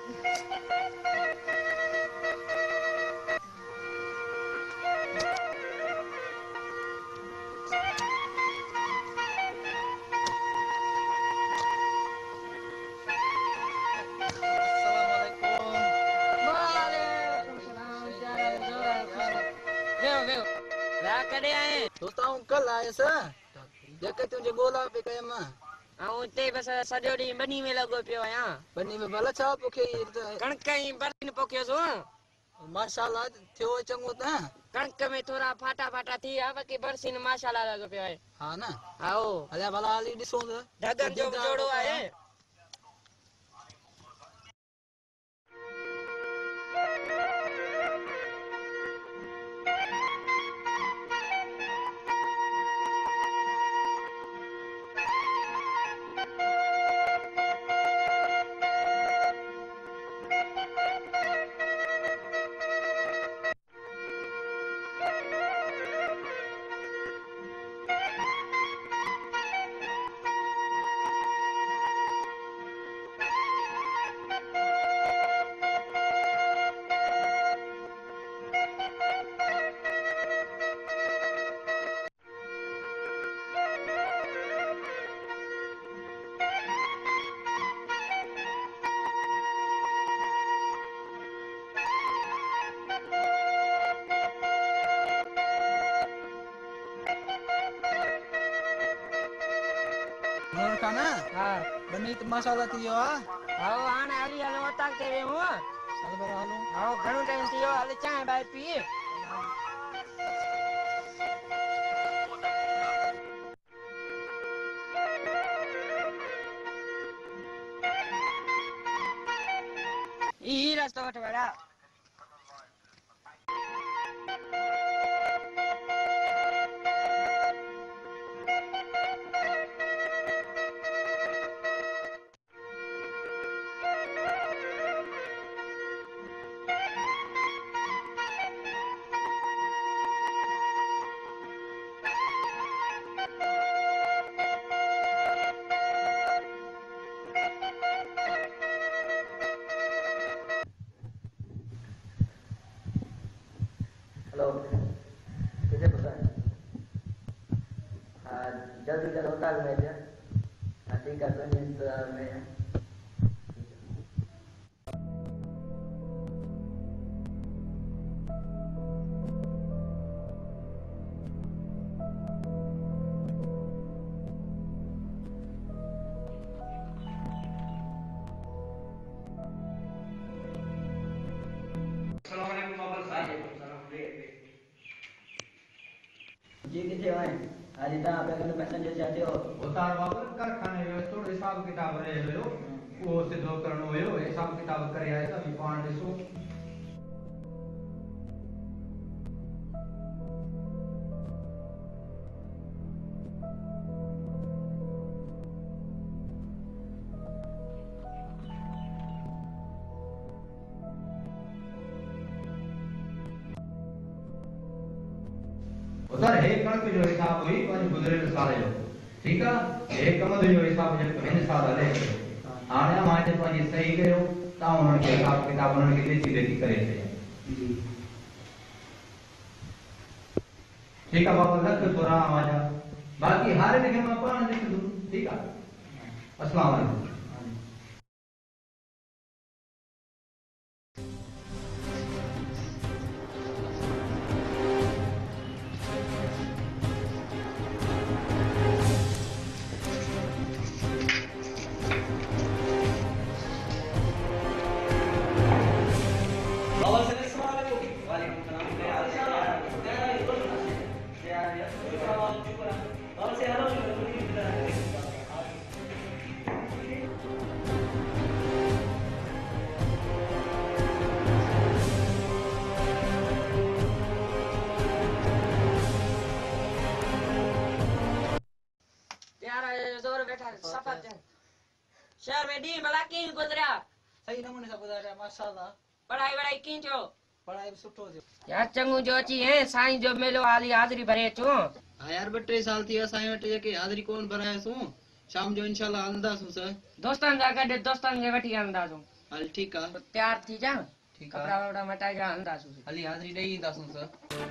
कॾहिं आए तो ताऊं कल आयसि जेके तुंहिंजे ॻोल्हा पे कयमि ऐं उते बसि सॼो ॾींहुं ॿनी में लॻो पियो आहियां। बनी में भला छा पोखे कणिक ई बरसीन पोखियोसि माशाल्लाह थियो चङो त कणिक में थोरा फाटा फाटा थी विया बाक़ी बरसीन माशाल्लाह लॻो पियो आहे। हा न आओ हलिया भला हली ॾिसूं त ढगनि जो जोड़ो आहे। हाँ बनी तो माशाल्लाह थी वियो आहे। आओ हाणे हली हलो उतां ते वेहूं। हल भला हलूं। आओ घणो टाइम थी वियो हल चांहि बाहि पी। ई रस्तो वठ बेटा। हेलो किसे पता है? हाँ जल्दी करो होता है मेरे। हाँ ठीक है तो इंतजार में है। जी किथे आए आज इतना आपके पैसेंजर चाहते हो उतार वापर कारखाने में थोड़ो हिसाब किताब रहे हुयो वो सिद्धो करणो हुयो हिसाब किताब करे आया अभी पाण ॾिसो उधर है कणक जो हिसाब हुई पंज गुज़रियल साल जो ठीक है एक कमद जो हिसाब जो हिन साल हले हाणे मां जे पंहिंजी सही कयो ता उन्हनि खे हिसाब किताब उन्हनि खे ॾेसी ॾेसी करे छॾिया ठीक है बाबा लख थोरा आवाजा बाकी हारे खे मां पाण ॾिसंदुमि ठीक है अस्सलाम वालेकुम शहर में डी भला की गुजरिया सही नमूने से गुज़ारिया माशाल्लाह पढ़ाई वढ़ाई की थियो पढ़ाई सुठो थियो यार चंगू जो अची है साईं जो मेलो हाली हाज़री भरे अचूं हाँ यार 2-3 साल थी विया साईं वटि जेके हाज़री कोन भरायसूं शाम जो इंशाल्लाह हलंदासूं सर दोस्तनि जा गॾु दोस्तनि खे वठी हलंदासूं हल ठीक है। तो तैयार थी जा। ठीक कपड़ा है। वपड़ा मटाए जा अंदाज से। हली हाज़री ॾेई ईंदासूं सर।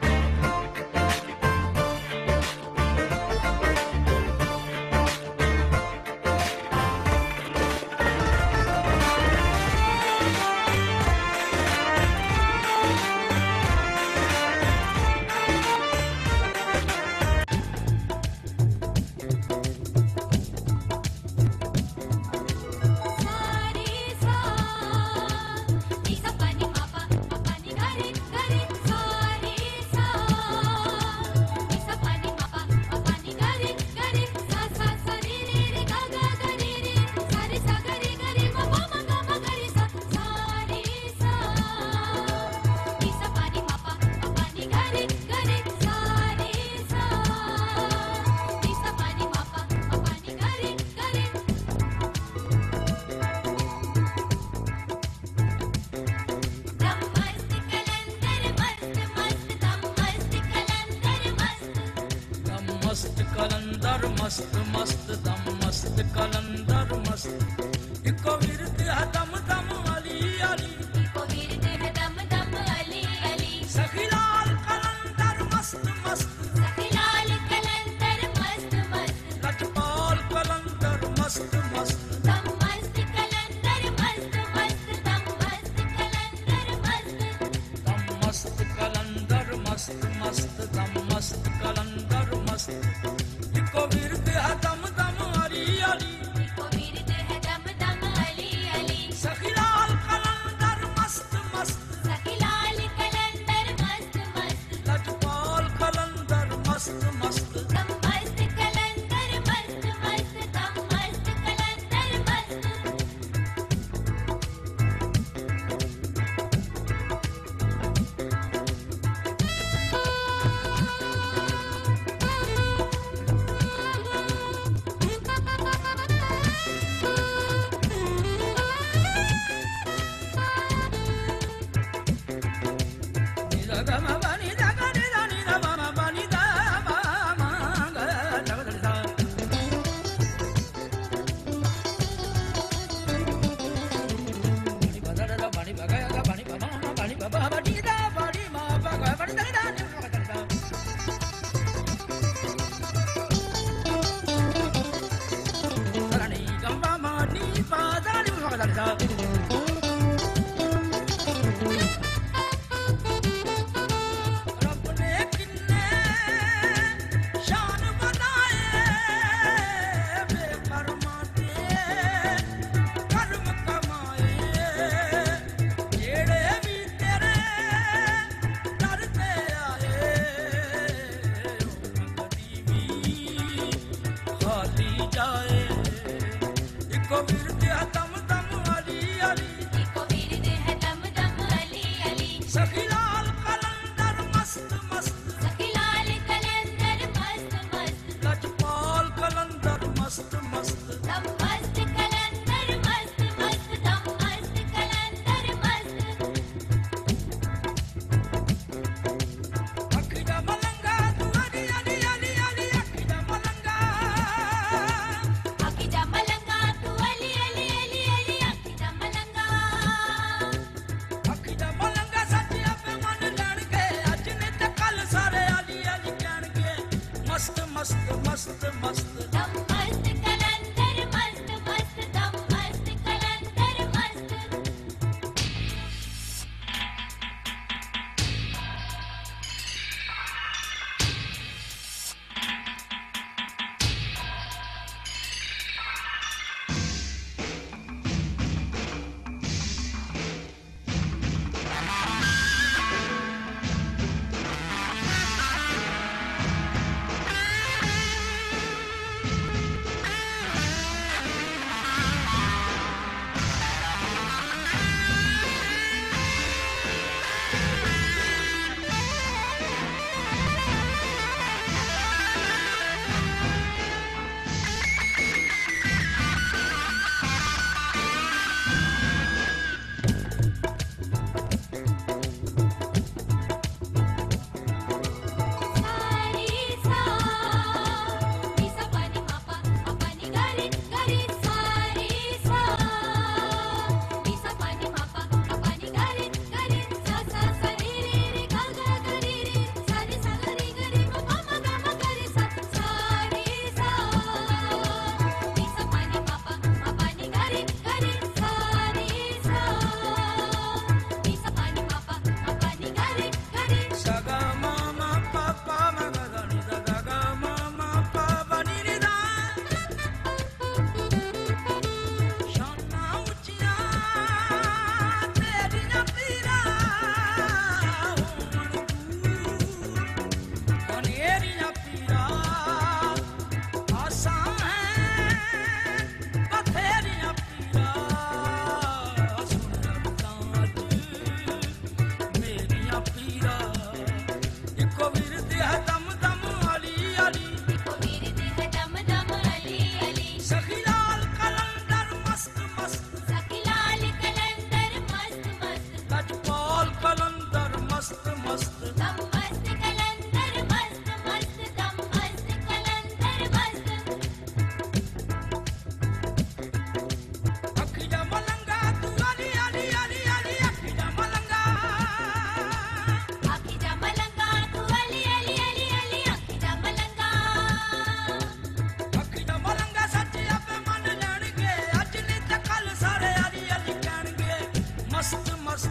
मस्त कलंदर मस्त मस्त दम मस्त कलंदर मस्त इको विरद है दम दम अली अली इको विरद है दम दम अली अली सखीलाल कलंदर मस्त मस्त सखीलाल कलंदर मस्त मस्त लजपाल कलंदर मस्त मस्त दम मस्त कलंदर मस्त मस्त दम मस्त कलंदर मस्त दम मस्त कलंदर मस्त मस्त दम मस्त कलंदर मस्त इको विरद है दम दम अली अली इको विरद है दम दम अली अली सखीलाल कलंदर मस्त मस्त सखीलाल कलंदर मस्त मस्त लजपाल कलंदर मस्त मस्त दम मस्त कलंदर मस्त मस्त दम मस्त कलंदर मस्त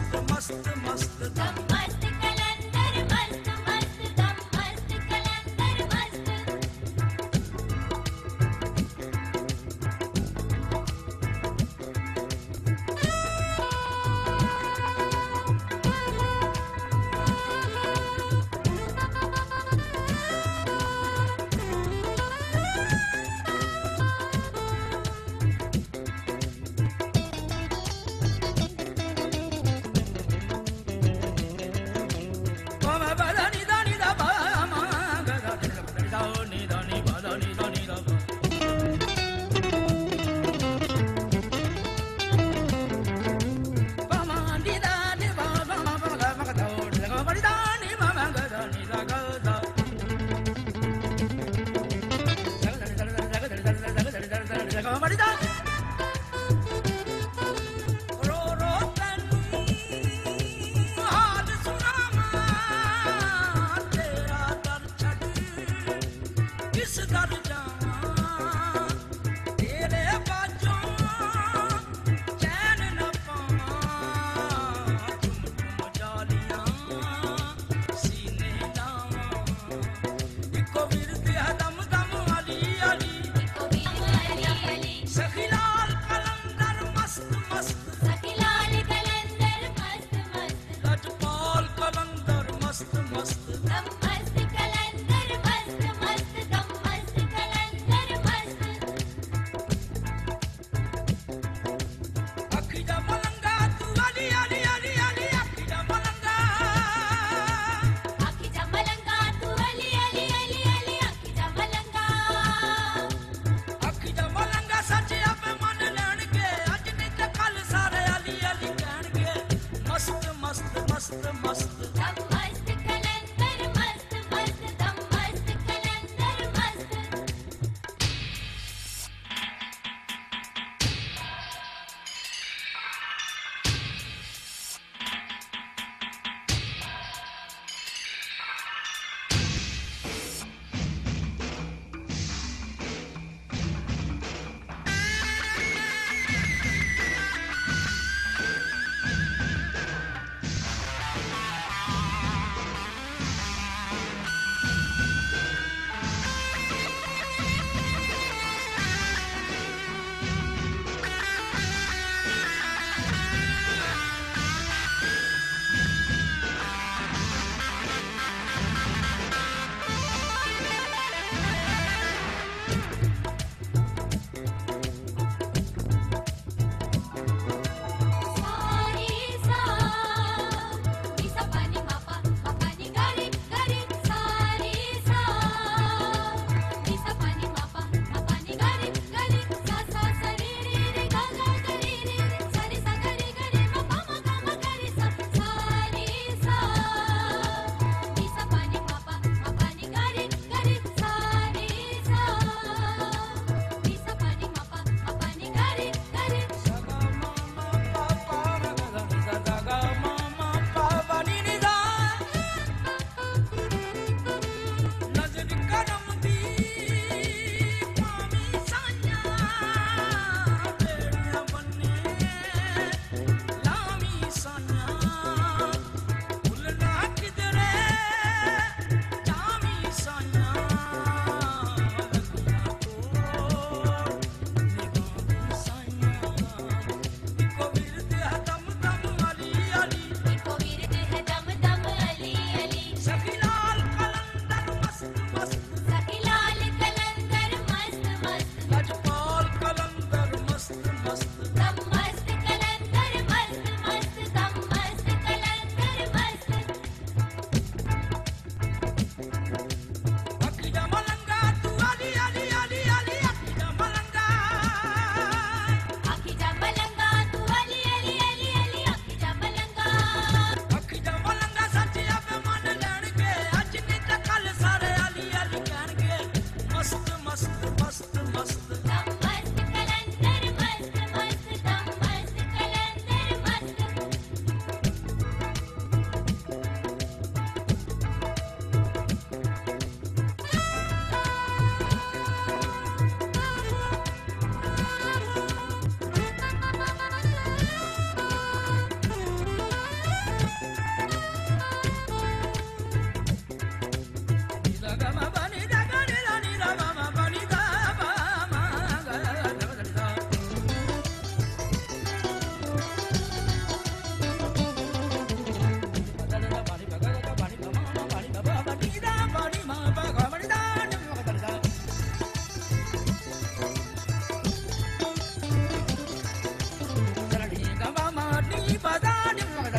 मस्त मस्त मस्त दम मस्त कलंदर मस्त मस्त दम मस्त कलंदर मस्त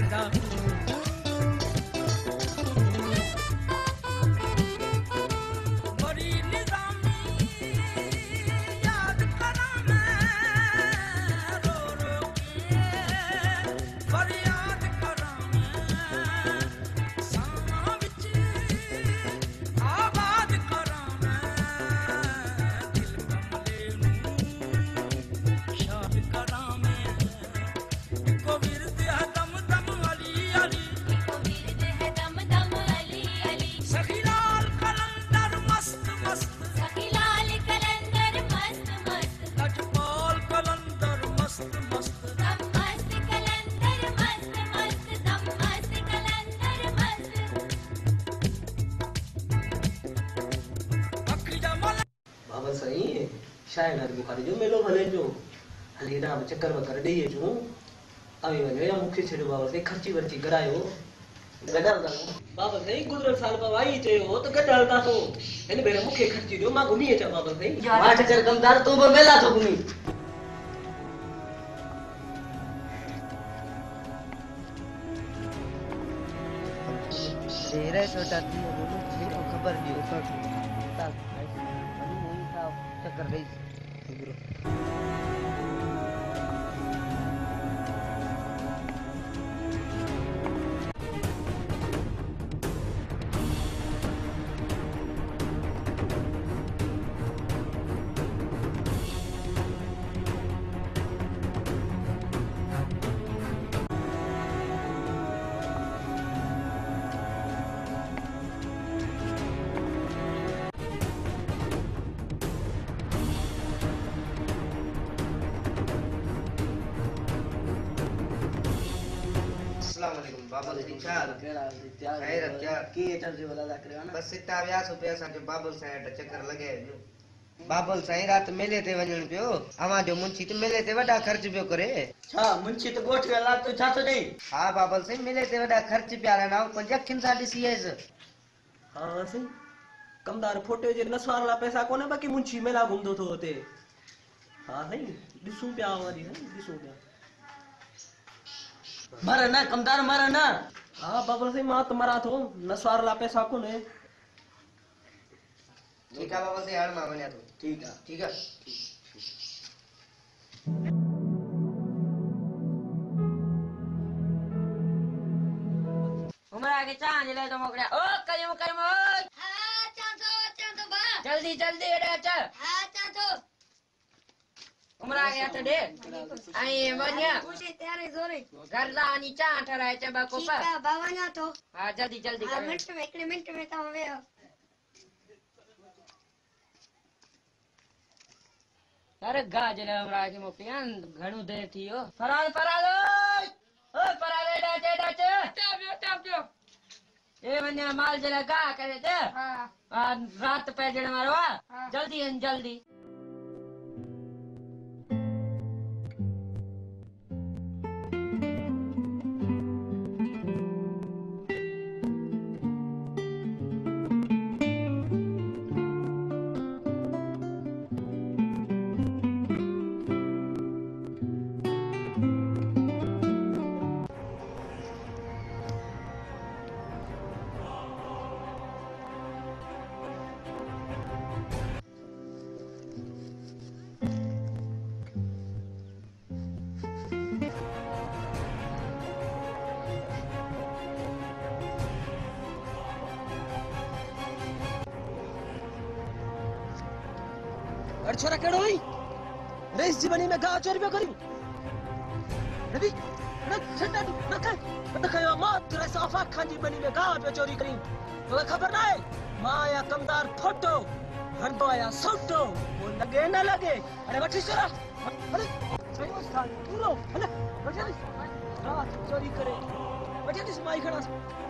दा बड़ी निजामी याद करा मैं रो रो के फरियाद करा मैं सावां विच आबाद करा मैं दिल कमले नूं शाद करा मैं इको विरद है दम दम अली अली विरद है दम दम अली अली सखी लाल कलंदर मस्त मस्त सखी लाल कलंदर मस्त मस्त लजपाल कलंदर मस्त मस्त दम मस्त कलंदर मस्त मस्त दम मस्त कलंदर मस्त अखी जमल बाबा सही शायद हर बुखारी जो मेलो भले जो हली ना चक्कर वकर दे जो अभी वने या मुख्य छेड़ बाबा से खर्ची वर्ची करायो गडल दा बाबा सही गुजरल साल पवाई चयो तो गडल दा तो इन बेरे मुख्य खर्ची जो मा घूमी चा बाबा सही मा चक्कर कमदार तू ब मेला तो घूमी तेरे छोटा दी बोलो मेरे खबर दियो ता नहीं था चक्कर रही अस्सलाम वालेकुम बाबल ठीक ठाक खैर क्या की चर्चे वाला दा करे ना बस इता व्यास पे असा जो बाबल साइड चक्कर लगे जो बाबल साईं रात मेले ते वणन पियो अमा जो मुंशी ते मेले ते वडा खर्च पियो करे छा मुंशी तो गोठ वेला तो छा तो नहीं हां बाबल साईं मेले ते वडा खर्च प्यारा ना पंज अखिन सा दिसी है हां सही कमदार फोटो जे नसवार ला पैसा कोने बाकी मुंशी मेला घुमदो तो होते हां सही दिसू प्या वाली है दिसू प्या मर ना कमदार मर ना हां बाबा सही मां तुम्हारा तो नसवार ला पैसा कोने ठीक है बाबल साईं हाल मा बन्या तो ठीक है उमरा के चांद ले तो मोकड़ा ओ करियो करियो हाँ चांदो बा जल्दी जल्दी एडे चल हाँ चांदो उमरा के तो दे आई बनिया पूछे त्यारे जोरे गरदा नी चा ठराय चे बाको ठीक पर है बावना तो हां जल्दी जल्दी हाँ कर मिनट में तो वे अरे गाजर उमरा के मोकड़ियां घणो देर थियो फराल फराल ओ फराल एडे टाप जो ए बनिया माल जला गा करे ते हां रात पे जण मारवा जल्दी जल्दी अरे छोरा केड़ो ही रेस जीवनी में गा चोरी पे करी नबी न छटा न कर न कयो मां तेरे साफा खांजी बनी में गा पे चोरी करी तो खबर ना है मां या कमदार फोटो हंदो या सोटो वो लगे न लगे अरे वठी छोरा अरे सही मस्तान पूरो अरे वठी रात चोरी करे वठी माई खड़ा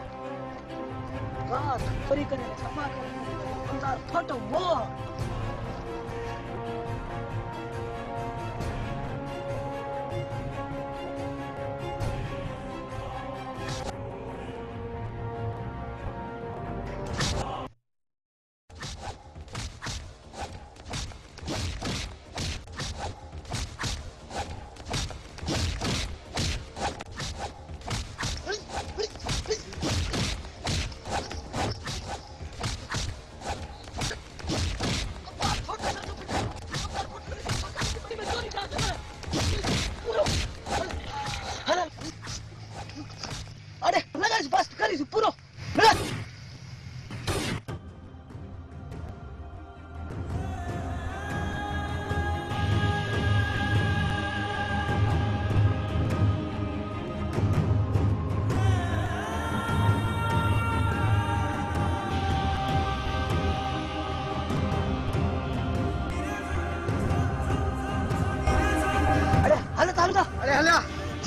रात चोरी करे सफा करे कमदार फोटो वो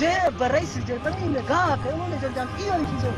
जे बरैस जे बनी में गा के उन्हें जब जान इयो ही चीजो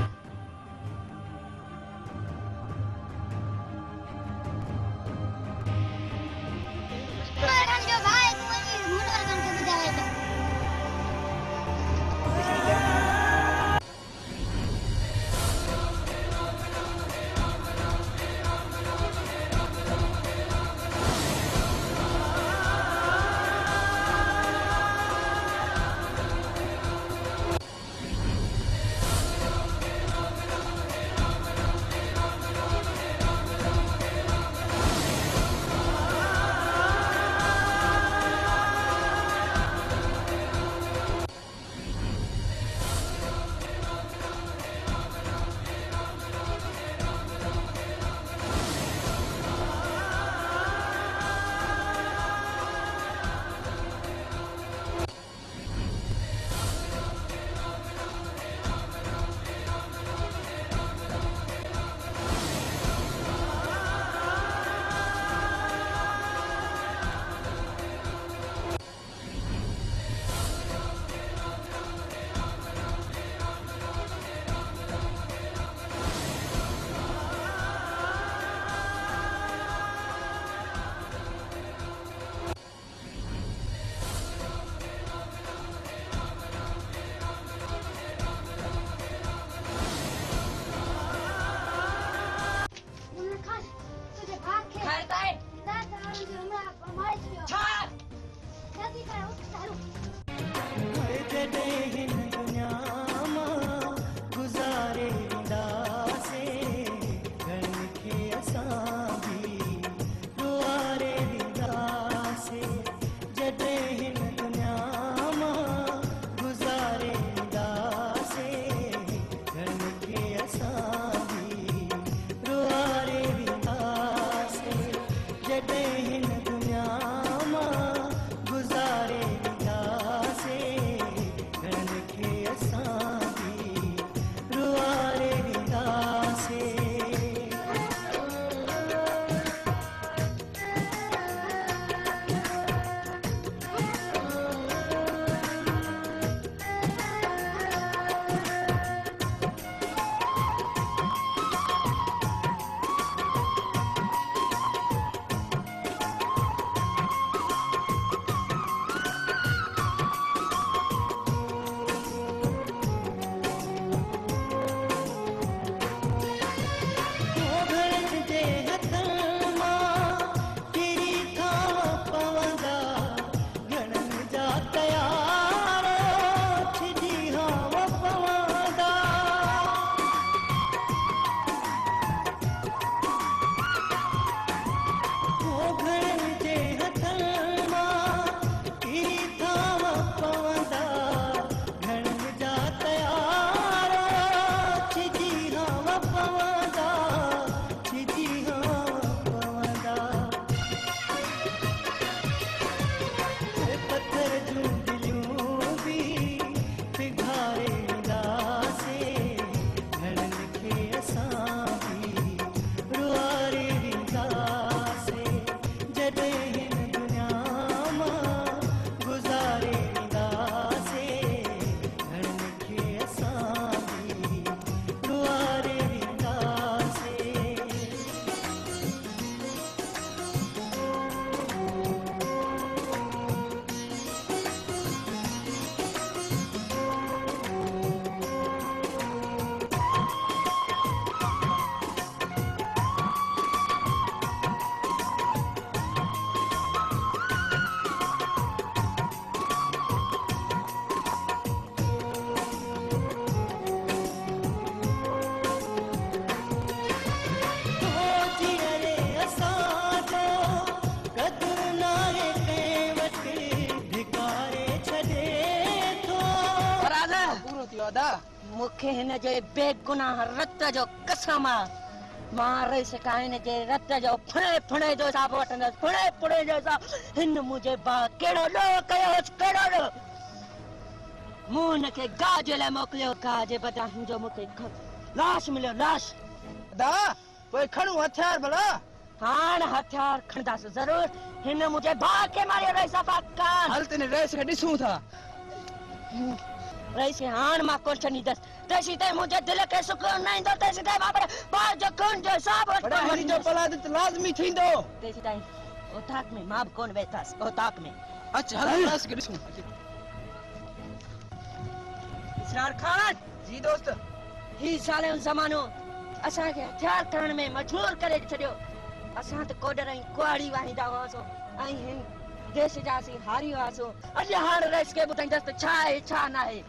मुखे हिन जे बेगुनाह रत जो कसम मां रही सका हिन जे रत जो फणे फणे जो हिसाब वठंदसि फणे फणे जो हिसाब हिन मुंहिंजे भाउ कहिड़ो ॾोह कयोसि कहिड़ो ॾोह मूं हुनखे गाह जे लाइ मोकिलियो गाह जे बदिरां हिनजो मूंखे लाश मिलियो लाश दा पोइ खणू हथियार भला हाण हथियार खणंदासीं ज़रूर हिन मुंहिंजे भाउ खे मारियो रही सफ़ा कान हल तने रेस खे ॾिसूं था रईस के हाण मां कोन छनीदस तेसी ते मुझे दिल के सुकून नहीं दो तेसी ते बाप बाज जो खून जो सब बड़ा हरी जो पला दे लाजमी थींदो तेसी ताई ओ ताक में मां कोन वेतास ओ ताक में अच्छा हल बस के ॾिसूं इसरार खान जी दोस्त ही साले उन जमानो असा के हथियार करण में मजबूर करे छडियो असा त कोडर ऐं कुआड़ी वाहींदा हुआसो ऐं हिन देश जा सी हारी हुआसो अॼु हाण रईस के ॿुधाईंदसि त छा आहे छा न आहे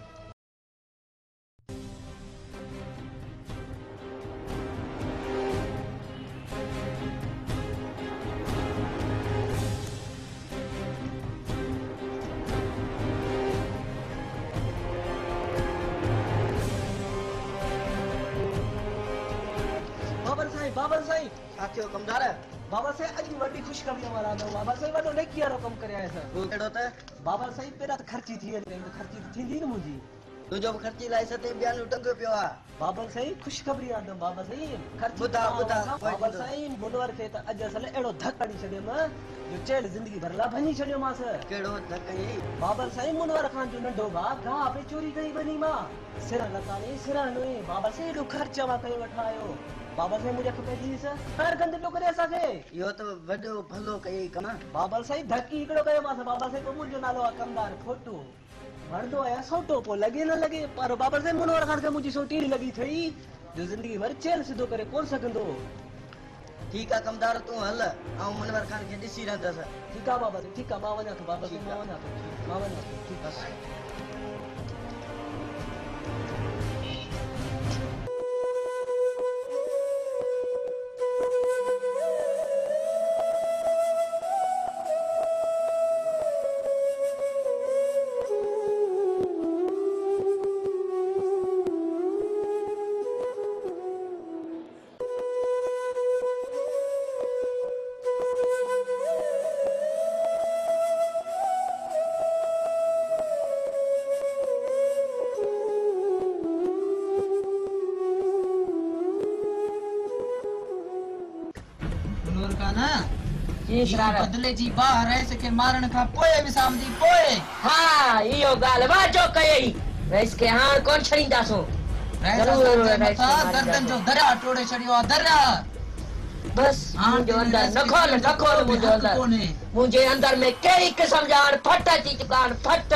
बाबर साईं साथियो कमदार बाबा साईं अॼु वॾी ख़ुशख़बरी वारा आहियो बाबा साईं वॾो नेकी वारो कमु करे आया सर तू केड़ो त बाबा साईं पहिरां त ख़र्ची थी वञे ख़र्ची त थींदी न मुंहिंजी तुंहिंजो बि ख़र्ची लाइ सते ॿियनि टंगियो पियो आहे बाबा साईं ख़ुशख़बरी आंदो बाबा साईं ख़र्ची ॿुधा ॿुधा बाबा साईं मुनवर खे त अॼु असल अहिड़ो धक हणी छॾियमि जो चेड़ ज़िंदगी भर लाइ भञी छॾियोमांसि कहिड़ो धक ई बाबर साईं मुनवर खान जो नंढो भाउ गाह पे चोरी कई वञी मां सिर लतानी सिर नुई बाबा साईं एॾो ख़र्च मां कयो वठा आयो बाबा साईं मुझे खपे दीस हर गंद पियो करे असांखे इहो त वॾो भलो कई कम बाबर साईं धकी हिकिड़ो कयो मांसि बाबा साईं पोइ मुंहिंजो नालो आहे कमदार फोटो वणंदो आहे सोटो पोइ लॻे न लॻे पर बाबर साईं मुनवर खान खे मुंहिंजी सोटी लॻी थई जो ज़िंदगी भर चैन सिधो करे कोन सघंदो ठीकु आहे कमदार तूं हल ऐं मुनवर खान खे ॾिसी रहंदसि ठीकु आहे बाबा साईं ठीकु आहे मां वञा थो बाबा साईं मां वञा थो ठीकु आहे बदले जी बाह रईस के मारण खां पोइ विसाम दी पोइ हाँ इहो ॻाल्हि वाजो कयई रईस के हाण कोन छॾींदासूं गर्दन जो दरिया टोड़े छड़ियो आहे दरिया बस मुंहिंजो अंदर न खोल मुंहिंजो अंदर मुंहिंजे अंदर में कहिड़ी क़िस्म जा हाणे फट अची चुका आहिनि फट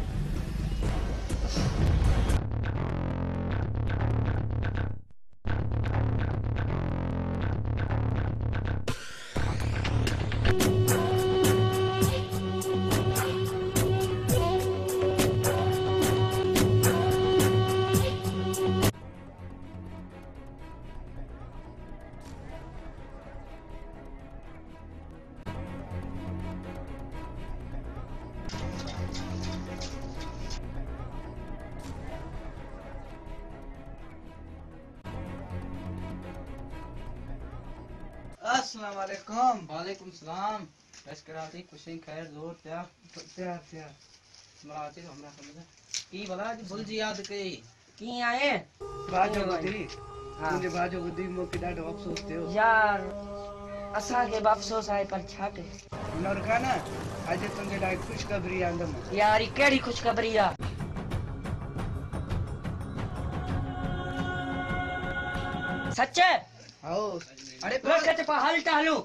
अस्सलाम वालेकुम वालेकुम सलाम लश्कराती खुशी खैर जोर तैयार मराती हमरा समझ की भला आज भुल जी याद कई की आए बाजो बुधी मुझे बाजो बुधी मोके ॾाढो अफ़सोस थियो यार असांखे बि अफ़सोस आहे पर छा कयूं मुनवर खान अॼु तुंहिंजे लाइ ख़ुशख़बरी आंदमि यार ही कहिड़ी ख़ुशख़बरी आहे सच आओ अरे रख ते हल त हलूं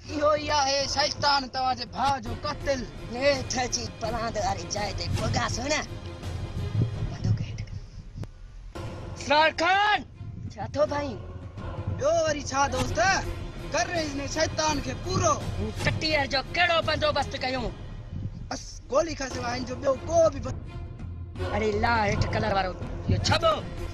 इहो ई आहे शैतान तव्हांजे भाउ जो कतिल। नेठ अची पलांद वारी जाइ ते पगास न बंदूक हेठ सरार खान छा थो भाई ॿियो वरी छा दोस्त, कर हिन शैतान खे पूरो। टटीअर जो कहिड़ो बंदोबस्त कयूं? बस गोली खां सवाइ हिन जो ॿियो को बि अरे ला हेठ कलर वारो इहो छबो।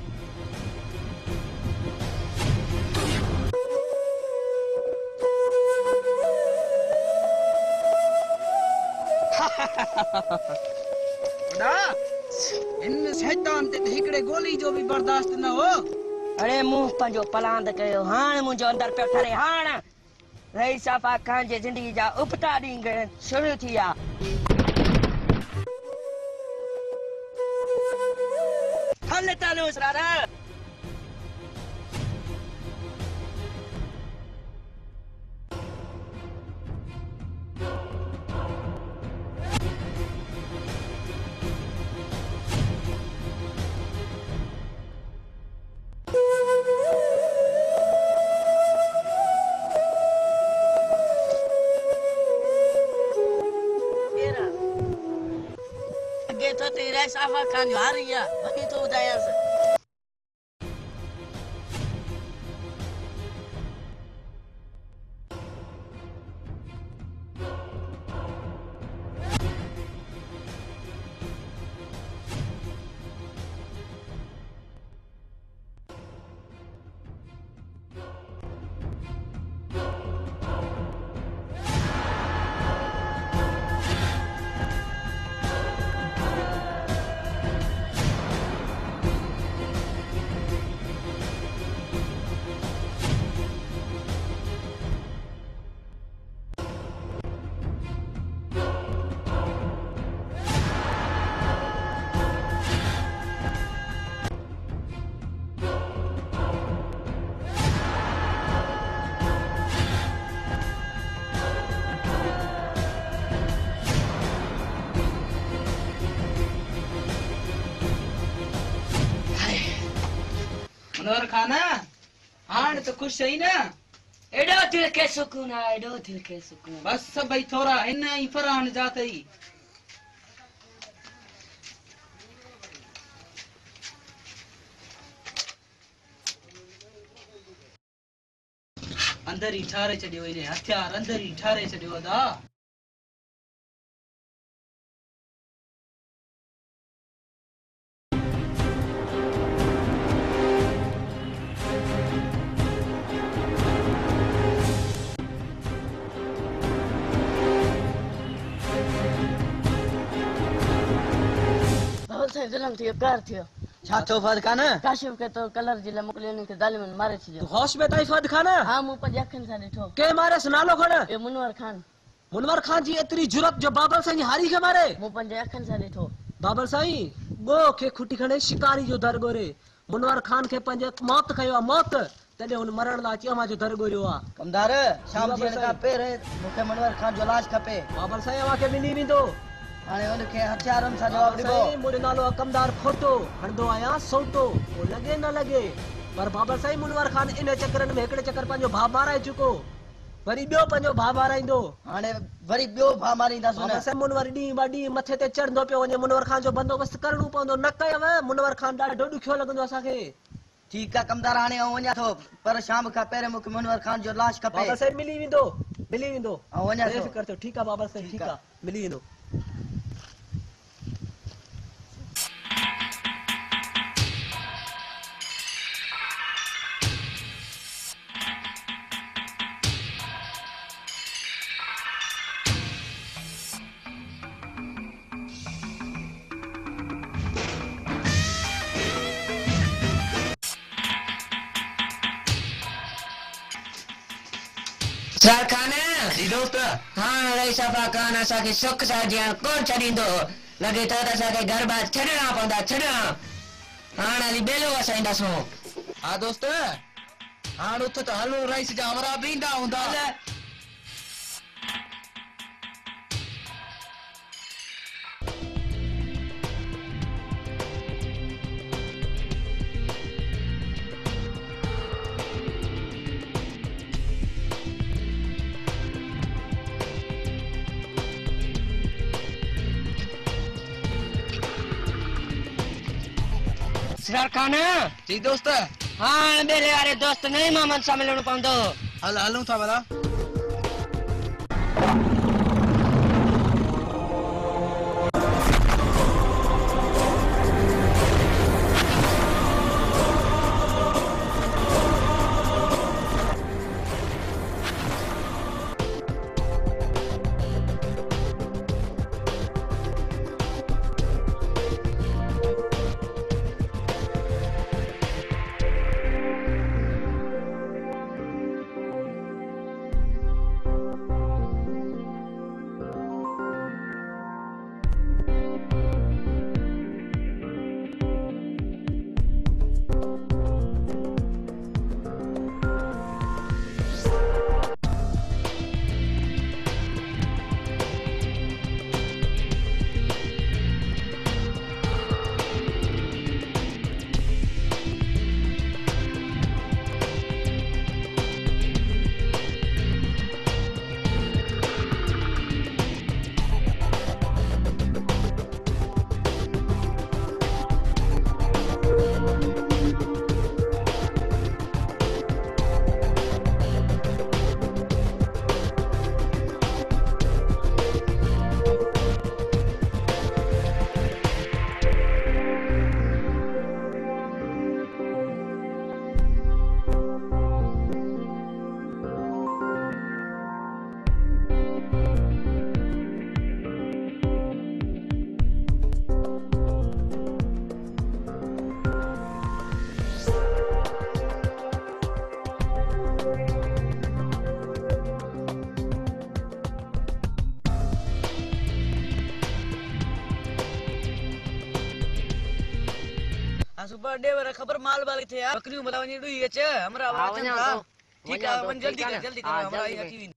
हिन शैतान ते हिकिड़े गोली जो बि बर्दाश्त न हो। अरे मुंह पंहिंजो पलांद कयो, हाणे मुंहिंजो अंदर पियो ठरे। हाणे रही साफ़ा खान जे ज़िंदगी जा उबता ॾींहं शुरू थी विया। हल तालू सरारा तो तेरा साफा खान जो हारी है वही तो उदाया से मनोहर खाना हाणे तो खुश आई ना? एडो दिल के सुकून है, एडो दिल के सुकून। बस सभई थोरा हिन ई फरहान जात ई। अंदर ही ठारे छॾियो इने हथियार, अंदर ही ठारे छॾियो दा। से जुलम थियो कर थियो छा थियो फद खान? काशिफ के तो कलर जिला मोकलियो के जालिमन मारे छी तू होश में ताई फद खान? हां मु पंज अखन सा ॾिठो। के मारे सुनालो खण? ए मुनवर खान। मुनवर खान जी एतरी जुरत जो बाबर साईं हारी के मारे? मु पंज अखन सा ॾिठो। बाबर साईं गो के खुटी खणे शिकारी जो दर गोरे मुनवर खान के पंज मौत कयो मौत तने उन मरण ला चमा जो दर गोरियो आ। कमदार शाम जी का पेर मुखे मनवर खान जो लाश खपे। बाबर साईं वा के मिली विंदो हाणे उन के हथियारन सा जवाब दिबो। मुरे नालो कमदार खोटो हंदो आया सोटो ओ लगे न लगे पर बाबर साईं मुनवर खान इन चक्करन में एकड़े चक्कर पंजो भा माराए चुको वरी बियो पंजो भा माराइंदो। हाणे वरी बियो भा मारींदा सुन। बाबर साईं मुनवर डी बाडी मथे ते चढ़ंदो पियो वने मुनवर खान जो बंदोबस्त करणो पवंदो न कयव मुनवर खान ॾाढो ॾुखियो लगंदो असा के। ठीक है कमदार हाणे वञा थो पर शाम का पहिरे मुखे मनवर खान जो लाश खपे। बाबर साईं मिली विंदो वञा थो। बेफिक्र थियो ठीक है बाबर साईं ठीक है मिली विंदो। सर खान जी दोस्त हाँ रही सफ़ा खान असा के सुख सा जिया कोन छड़ींदो लगे तो असा के घर बार छड़ना पवंदा छड़ना हाणे हली बेलो असाईंदासो। हाँ दोस्त हाण उथ त हलो रईस जा हमरा बींदा हुंदा। असगर खान जी दोस्त हाँ मेरे वारे दोस्त नहीं मोहम्मद सां मिलणो पवंदो हल हलूं था भला सुपर डे वाला खबर माल वाले थे यार बकरियों बता वनी डुई अच हमरा वाचन था ठीक है अपन जल्दी कर हमरा आई अची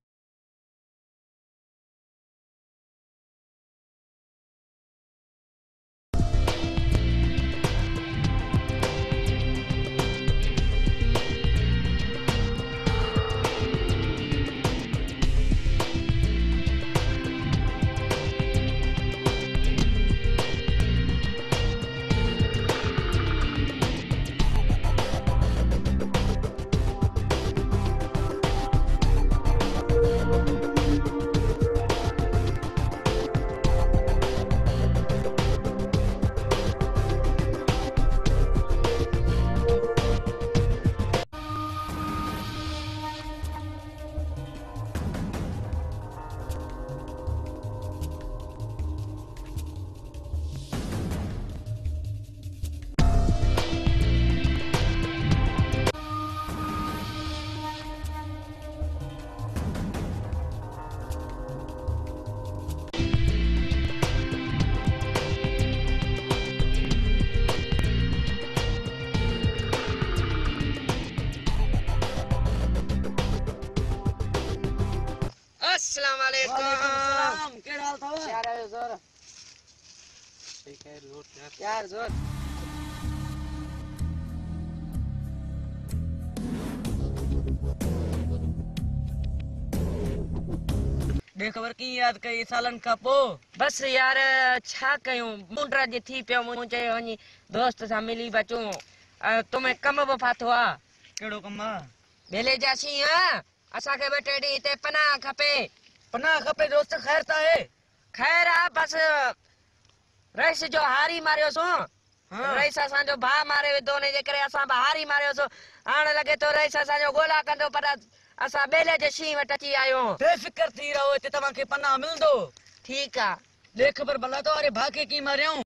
अस्सलाम वालेकुम के हाल था यार जोर ठीक है रोट यार जोर बेखबर की याद कई सालन का पो बस यार छा कयूं मुंडरा जे थी पियो मुझे वनी दोस्त सां मिली बचूं तुम्हें कम बि फाथो आ केड़ो कम आ बेले जासी हां असांखे ॿ टे ॾींहं हिते पनाह खपे पनाह खपे दोस्त खैर ता है खैर आहे बस रईस जो हारी मारियोसो रईस असांजो भाउ मारे विधो हुन जे करे असां बि हारी मारियोसो हाणे लॻे थो रईस असांजो ॻोल्हा कंदो पर असां ॿेले जे शींहं वटि अची आहियो आहियूं बेफिक्र थी रहो हिते तव्हांखे पनाह मिलंदो ठीकु आहे बेखबर भला तो अरे भाउ खे की मारियऊं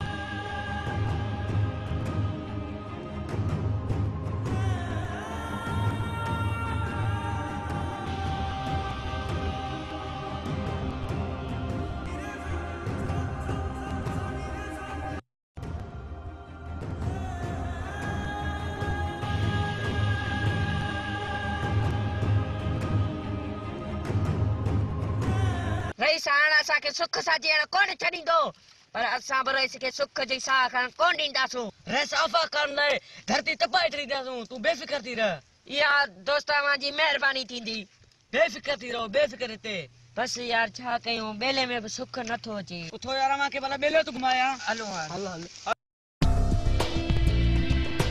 रईस हाणे असांखे सुख सां जीअण कोन छॾींदो पर असां बि रईस खे सुख जी साह खणण कोन ॾींदासूं रस आफा करण लाइ धरती तपाए छॾींदासूं तूं बेफिक्र थी रह इहा दोस्त जी महिरबानी थींदी बेफिक्र थी रहो बेफिक्र हिते बस यार छा कयूं ॿेले में बि सुख नथो अचे उथो यार मांखे भला ॿेले तूं घुमाया हलो हल हल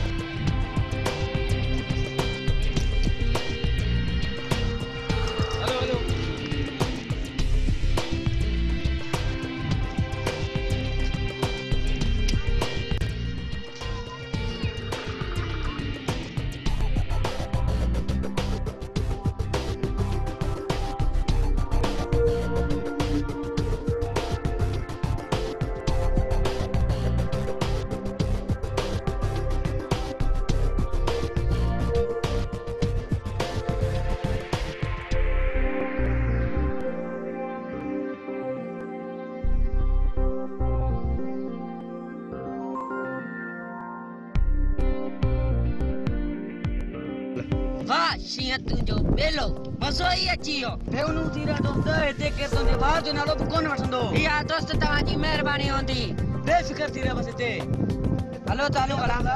नियत जो बेलो मज़ो ही अची वियो बेवनू थी रहा दोस्त हिते केरु तुंहिंजे भाउ जो नालो बि कोन वठंदो इहा दोस्त तव्हांजी महिरबानी हूंदी बेफ़िक्र थी रहा बस हिते हलो त हलूं हलां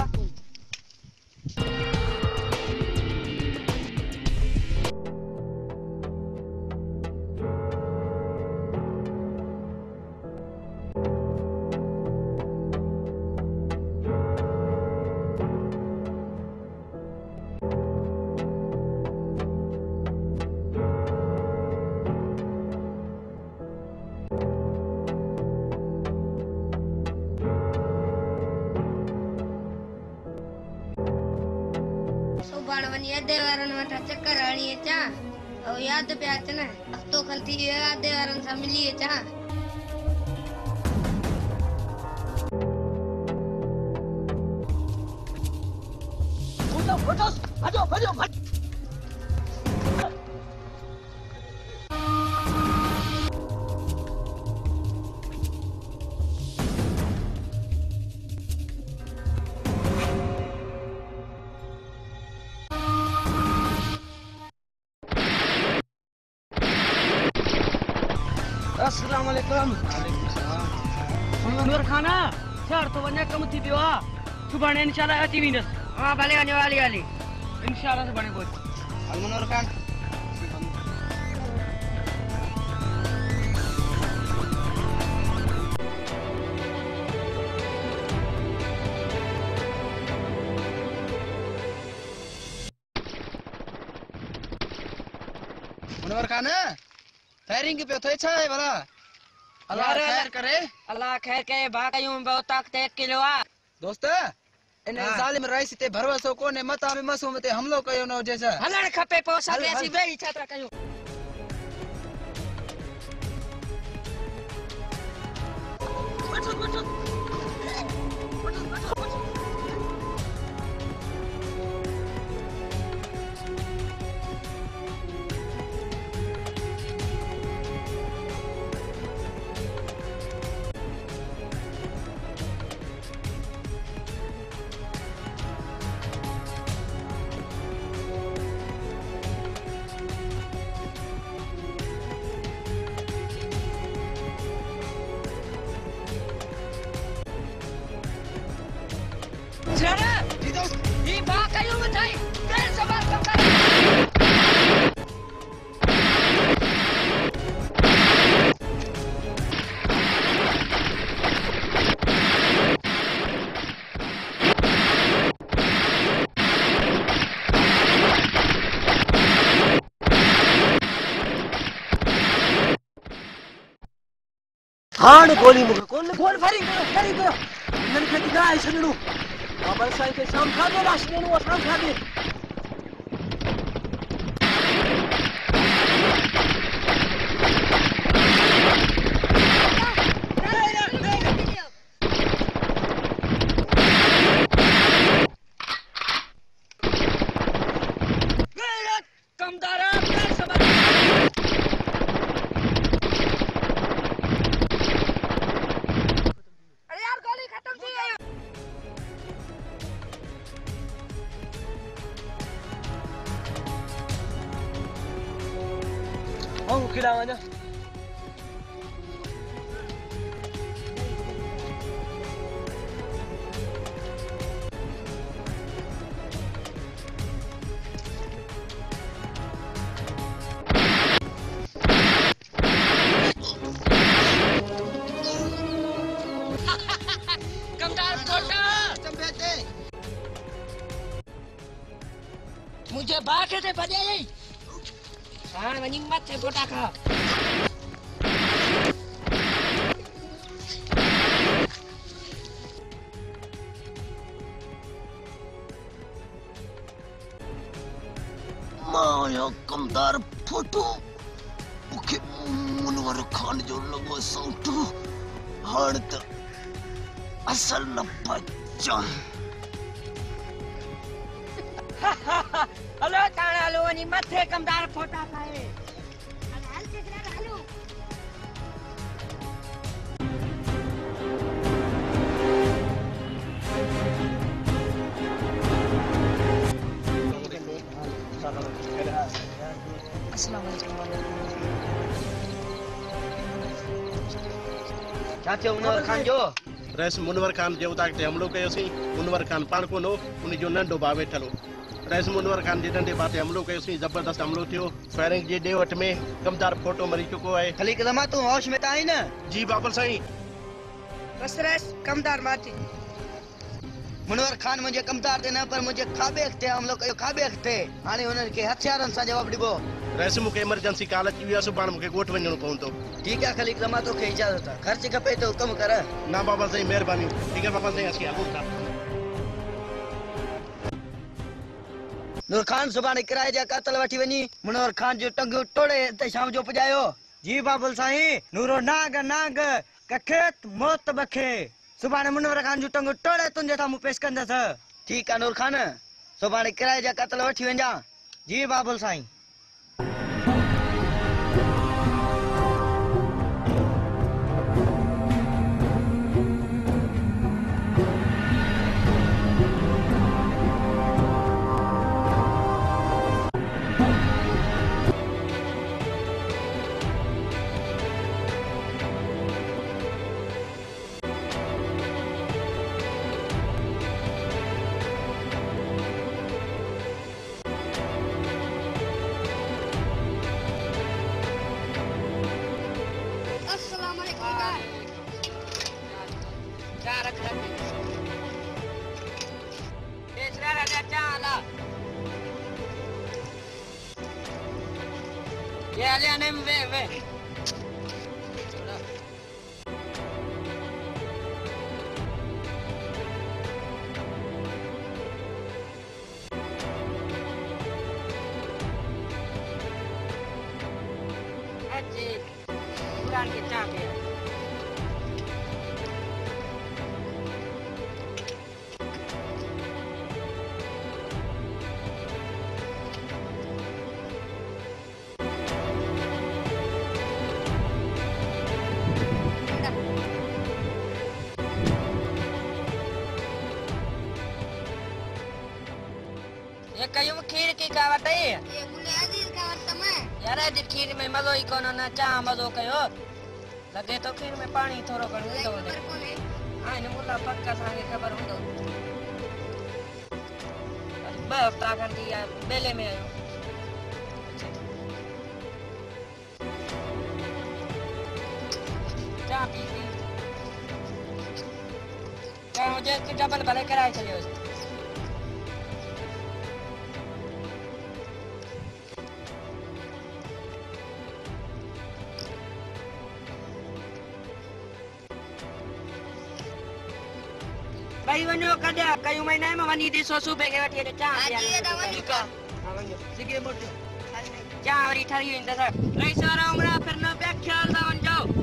सुभाणे वञी अधे वारनि वटां चकर हणी अचां ऐं यादि पिया अचनि हफ़्तो खनि थी वियो आहे अधे वारनि सां मिली अचां अस्सलाम वालेकुम नूर खाना शहर तो वञे कम थी पियो आहे सुभाणे इंशाल्लाह अची वेंदसि हा भले वञो हली हली इंशाल्लाह सुभाणे पहुच हल मनोहर खान मनोहर खान फायरिंग पे थे छा है भला अल्लाह यार, खैर करे अल्लाह खैर कहे भा कयूं बहुत ताकत 1 किलो आ दोस्त इन जालिम रईस ते भरवसो कोने मता में मसूम ते हमलो कयो न हुजे छा हलण खपे पोइ असांखे हल, असीं वेही छा था कयूं जी दोस्त ही भा कयूं मिठाई केर सवाल कम कर हाणे गोली मूंखे कोन गोल फरी कयो हिननि खे ॿुधाए छॾिणो बाबा साईं खे शाम खाधो लाश ॾियणो आहे शाम खाधे कमदारा केर सवाल अरे यार गोली खत्म थी गई ऐं खिड़ा वञा कमदार फोटा चंबेते मुझे भाग से भजे हाणे वञी मथे फोटा खा माया कमदार फोटो मूंखे मुनवर खान जो लॻो सौट हाणे त असल न पहचान हलो ताणे हलो वञी मथे कमदार फोटा खाए चाचे मुनवर खान जो रैस मुनवर खान जे उतां ते हमलो कयोसीं। मुनवर खान पाण कोन हो, उन जो नंढो भाउ वेठल हो। रैस मुनवर खान जे नंढे भाउ ते हमलो कयोसीं। ज़बरदस्त हमलो थियो। फायरिंग जे ॾे वठ में कमदार फोटो मरी चुको आहे। खलीक लमा तू होश में त आई न? जी बाबल साईं। बस रैस कमदार माची मुनवर खान मुझे कमदार दे न पर मुझे खाबे अखते हमलो कयो खाबे अखते हाने उनन के हथियारन सा जवाब दिबो। रैस मूंखे इमरजेंसी कॉल अची वियो, सुभाणे मूंखे ॻोठ वञणो पवंदो। ठीक है खलीक लमा तो के इजाजत है। खर्च खपे तो कम कर। ना बाबा साईं महिरबानी। ठीक है बाबा साईं, असीं हलूं था। नूर खान सुभाणे किराए जा कातल वठी वनी मुनवर खान जो टंग तोड़े ते शाम जो पुजायो। जी बाबुल साईं। नूरो नाग नाग कखेत मौत बखे सुभाणे मुनवर खान जो टंग तोड़े तुंजे साम्हूं पेश कंदस। ठीक है नूर खान, सुभाणे किराए जा कातल वठी वञा। जी बाबुल साईं। अस्सलाम वालेकुम। क्या रख रखे बेचरा राजा चाला ये आले आने में वे अच्छी पुरान के चाप है। ये कयूं खीर की कावत है। ये मुले अजीज का वर्तम है। यार अॼु खीर में मज़ो ई कोन न चाह मज़ो कयो लॻे तो खीर में पाणी थोरो घणो विधो हूंदो। पर कोने हाँ हिन मुला पक असांखे ख़बर हूंदो। ॿ हफ़्ता खनि थी विया बेले में आहियूं। चाह पी चाह हुजे डबल भले कराए छॾियोसि। भाई वञो कढिया कयूं महीने में वञी ॾिसो सूबे खे वठी अचो चाह हाजी एॾा वञी का हाँ वञो सिगे मोटियो चाह वरी ठही वेंदसि। रईस वारा उमरा फिर न पिया ख्याल सां वञिजो।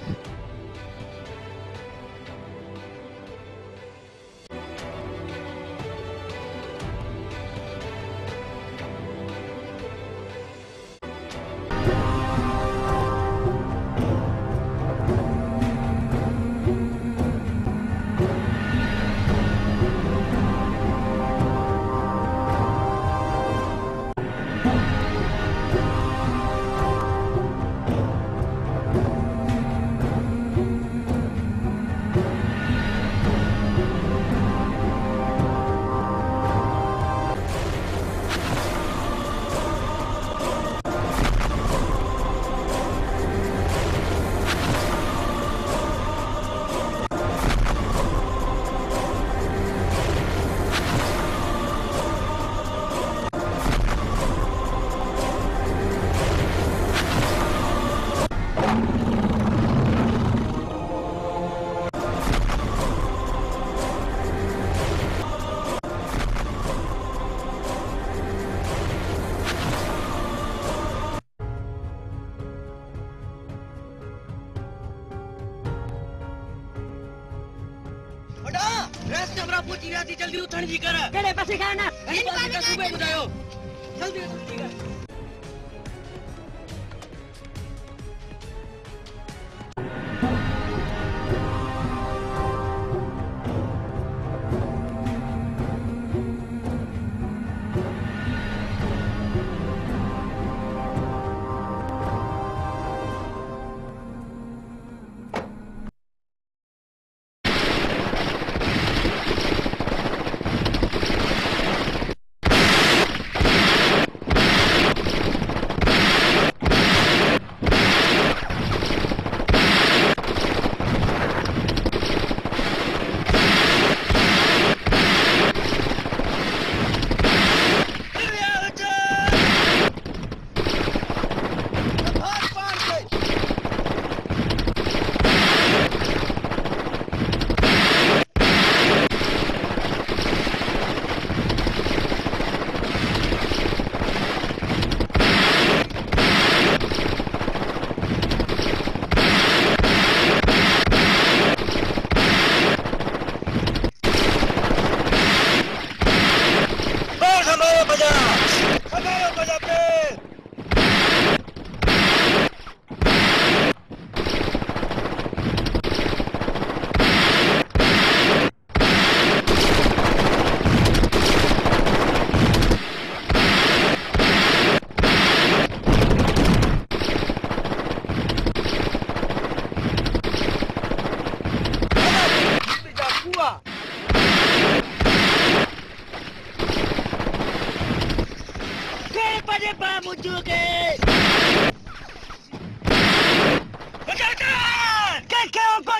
जल्दी उथण जी कर। केड़े पासे खाना? सुबह ॿुधायो। जल्दी उथण जी कर।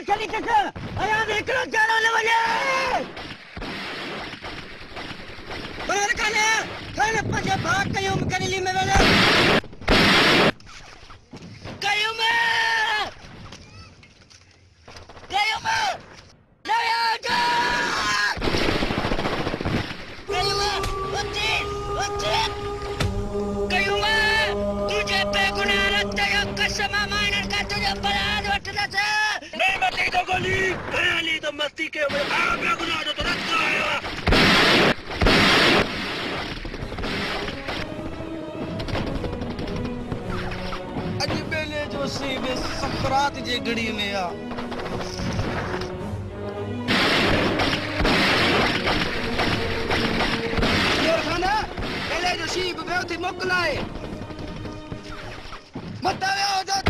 चली तक आया देखो जानो न वने पर खाने पंजे भाग कयो करेली में वेले कयो में नया जा कयो में कयो में तुझे बेगुनाह रखते हो कसम मानन का तुझे बलाद वठदा था नहीं मती तो गोली खाली तो मस्ती के में बेगुनाह तो रखता है अॼु बेले जो सी में सकरात जे घड़ी में आ खाना बेले जो सी बे थी मोकलाए मत आवे हो जा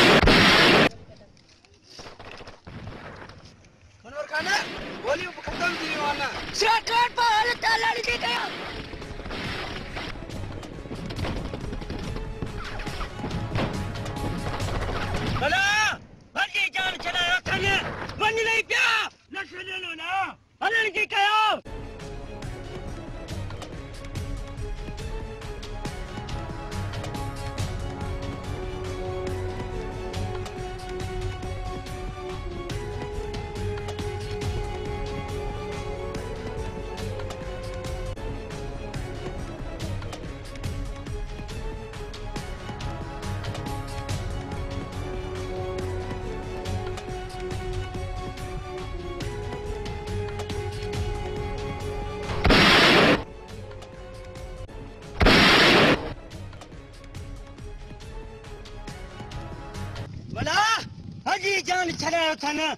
मनोहर खाना गोली खत्म थी वाला सरकार पर ताला लगी गया भला भली जान चलाया खाने मन नहीं पिया न सुन लो ना हलन की कहो भला हजी जान छड़ायो था ना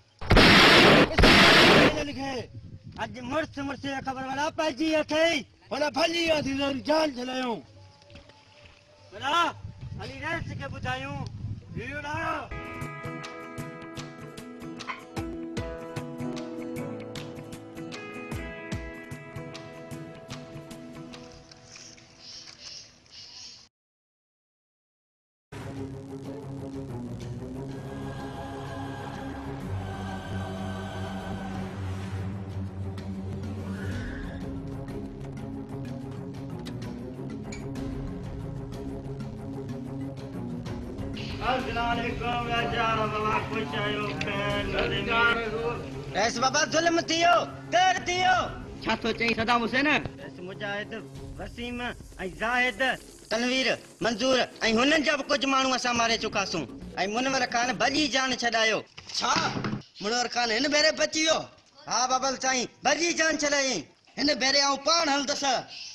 लिखे आज मुर्स मुर्स खबर वाला पाजी अथे भला भली आ थी जान चलायो भला अली रेस के बुझायूं हीड़ा ऐसे बाबा जुल्म थियो कर थियो छा तो चई सदाम हुसैन ऐसे मुजाहिद वसीम ऐं जाहिद तनवीर मंजूर ऐं हुननि जा कुछ माण्हू असां मारे चुकासूं ऐं मुनवर खान भली जान छॾायो छा मुनवर खान हिन भेरे बची वियो हा बाबल साईं भली जान छॾायईं हिन भेरे आऊं पाण हलंदसि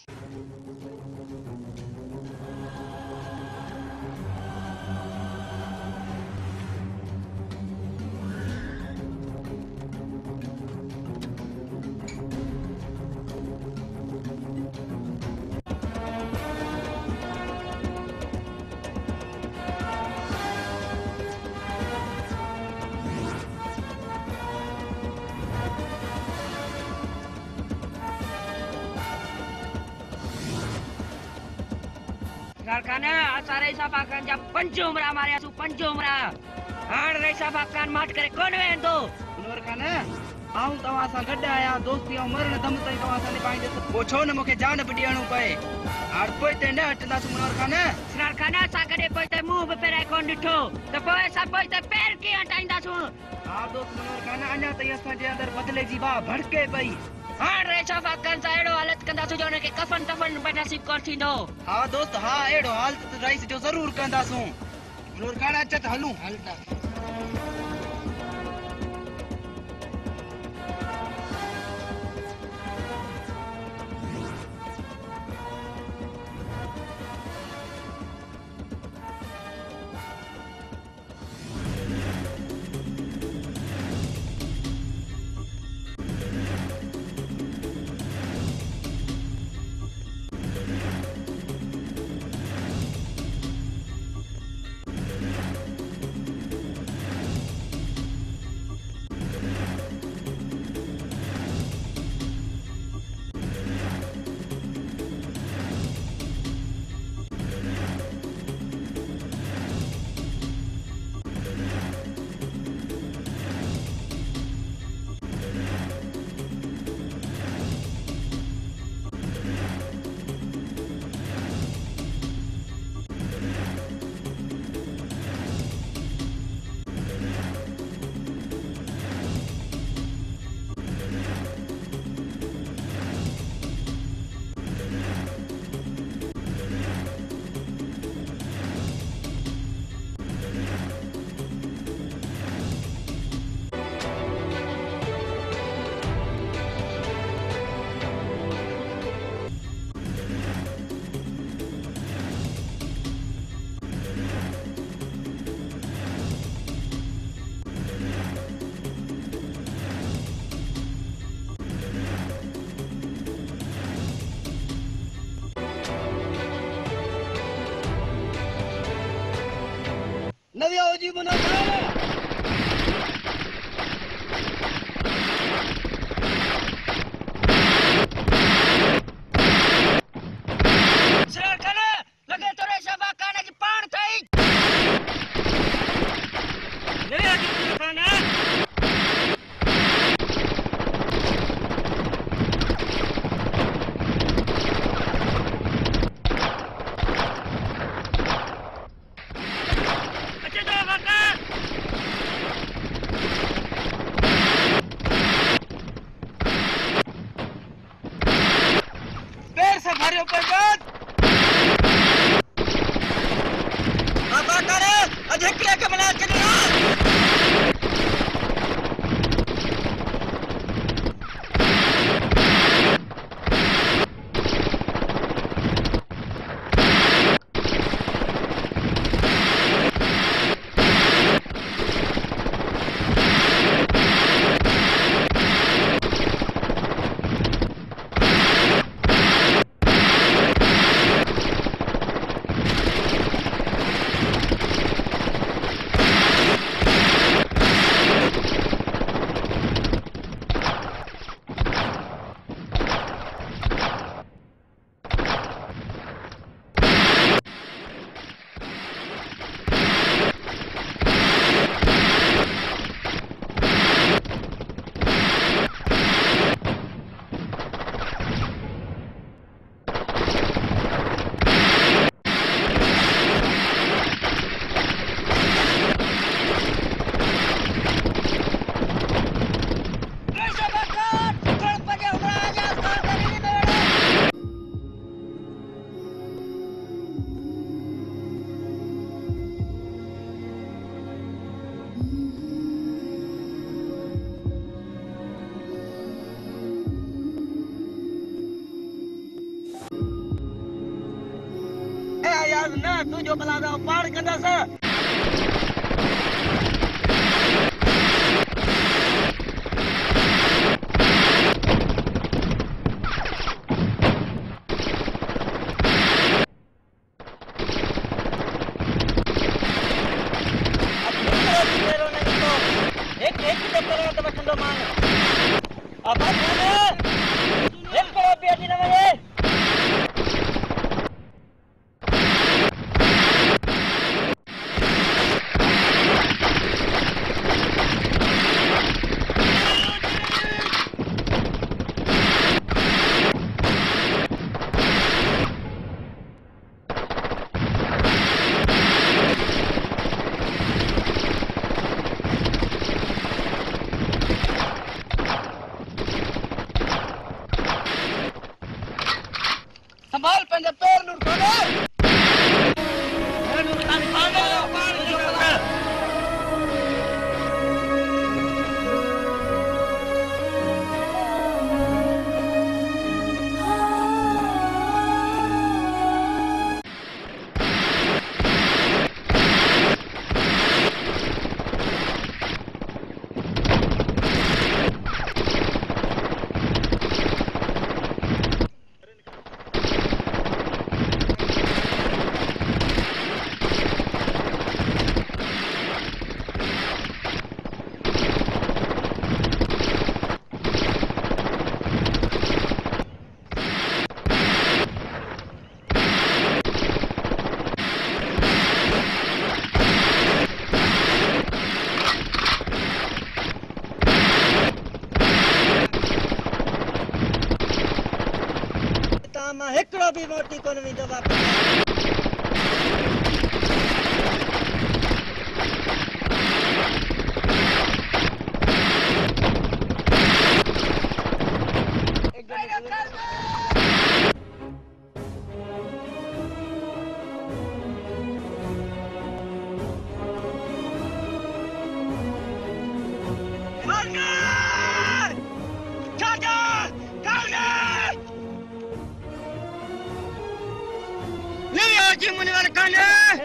कारखाना सारे सफा खान जा पंज उमरा मारे असु पंज उमरा हाण रे सफा खान माट करे कोन वेंदो मनोहर खाना आऊं तवा सा गड्ड आया दोस्ती और मरण दम ताई तवा सा निभाईंदे वो छो न मुखे जान भी ॾियणो पए हाण पोइ ते न हटंदास मनोहर खाना सा गडे पोइ ते मुंह बि पेराए कोन ॾिठो त पोइ असां पोइ ते पैर कीअं हटाईंदासूं हा दोस्त मनोहर खाना अञा ताईं असांजे अंदर बदले जी बाह भड़के पई हाण रे सफा खान सा अहिड़ो हालत कंदासूं जो हुनखे कफन तफन बि नसीब कोन थींदो हा दोस्त हा अहिड़ो हालत त रईस जो ज़रूर कंदासूं मनोहर खाना अच त हलूं हलदा नवी ओजी मुनवर खान तू जो बला दा पार कंदा सा संभाल पंहिंजे पैर नूर हिकिड़ो बि मोटी कोन वेंदो वापसि मुनवर खान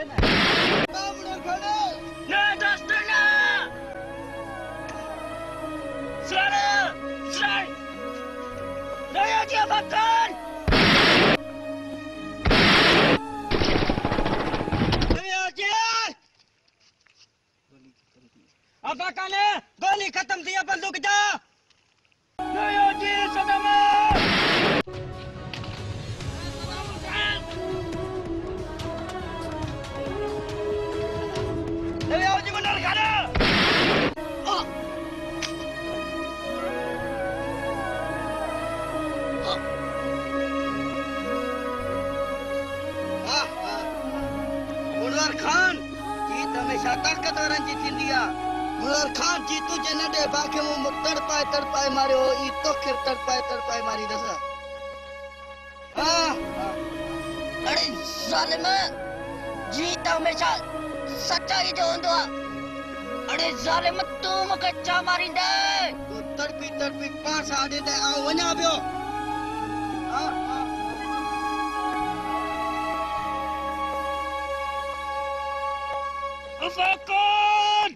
ना दोस्तों ना सर नया जी बकन नया जी अबा काने गोली खत्म थी बंदूक जा नयो जी सदमा नयो जी मुनवर खान मुनवर खान जीत हमेशा ताकतवरनि जी थींदी आहे मुनवर खान जी तुझे नंढे बाखे मूं तड़पाए मारियो ई तोखे तड़पाए मारी दस अरे जालिम जीत हमेशा सच्चाई जो हूंदो आहे अरे जालिम तू मूंखे छा मारींदे तू तड़पी पाण सां ॾे त आउं वञा पियो Afakan!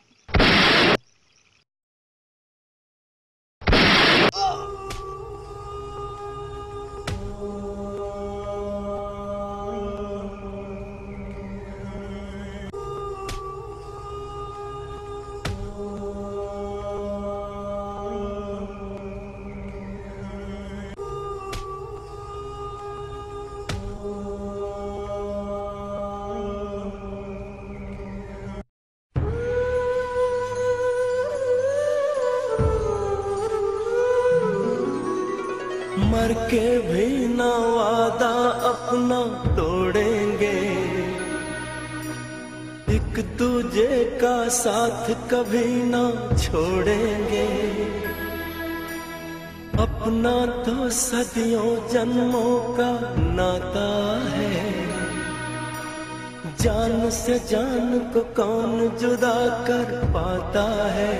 मर के भी ना वादा अपना तोड़ेंगे एक दूजे का साथ कभी ना छोड़ेंगे अपना तो सदियों जन्मों का नाता है जान से जान को कौन जुदा कर पाता है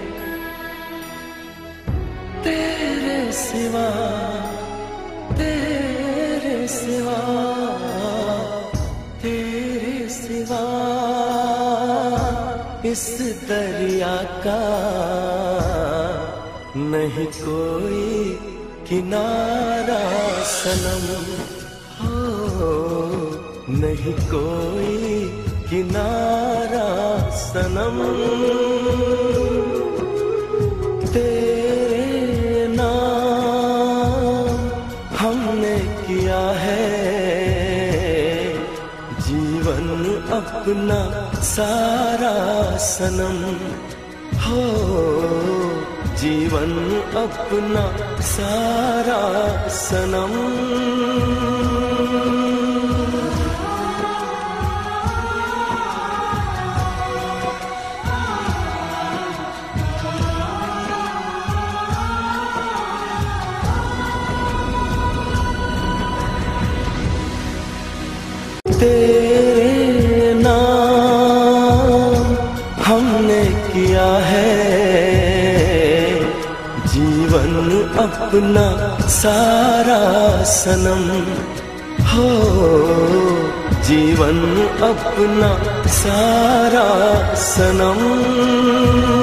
तेरे सिवा इस दरिया का नहीं कोई किनारा सनम हो नहीं कोई किनारा सनम तेरे नाम हमने किया है जीवन अपना सारा सनम हो जीवन अपना सारा सनम तेरे नाम हमने किया है जीवन अपना सारा सनम हो जीवन अपना सारा सनम